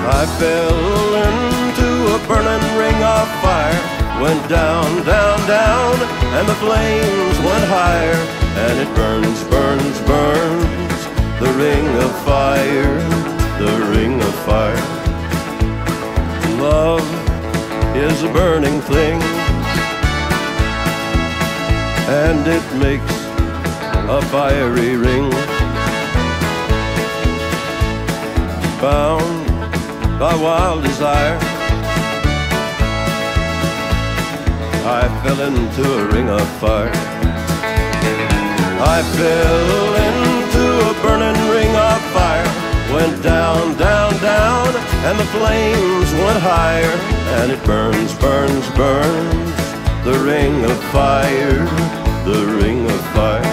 I fell into a burning ring of fire, went down, down, down, and the flames went higher, and it burns, burns, burns, the ring of fire, the ring of fire. Love is a burning thing, and it makes a fiery ring. Bound by wild desire, I fell into a ring of fire. I fell into a burning ring of fire, went down, down, down, and the flames went higher, and it burns, burns, burns, the ring of fire, the ring of fire.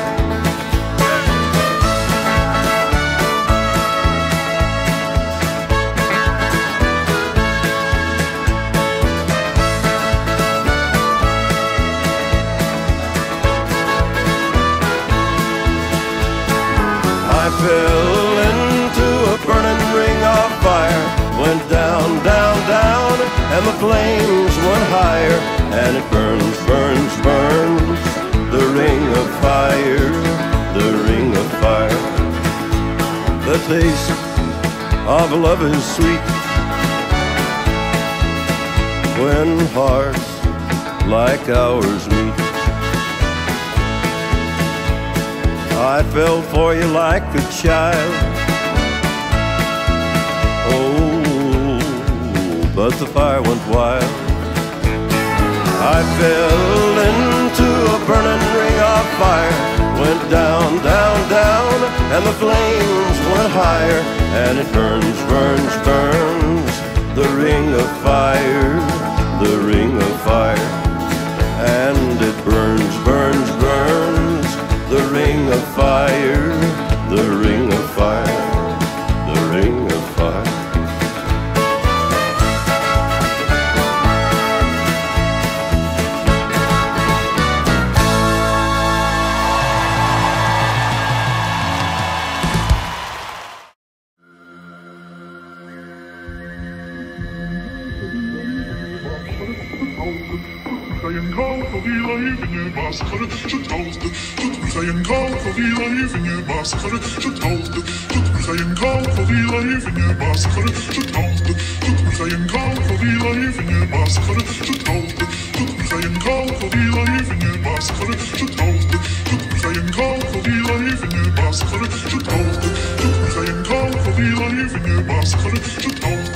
I fell into a burning ring of fire, went down, down, down, and the flames went higher, and it burns, burns, burns, the ring of fire, the ring of fire. The taste of love is sweet when hearts like ours meet. I fell for you like a child, oh, but the fire went wild. I fell into a burning ring of fire, went down, down, down, and the flames went higher, and it burns, burns, burns, the ring of fire, the ring of fire. And it burns, burns, burns, the ring of fire, the ring of fire, the ring of fire. Saying call for the life in your massacre, should toast it. Should be saying call for the life in your massacre, should toast it. Should be saying call for the life in your massacre, should toast it. Should be saying call for the life in your massacre, should toast it. Should be saying call for the life in your massacre, should toast it. Should be saying call for the life in your massacre, should toast it. Should be saying call for the life in your massacre, should toast it.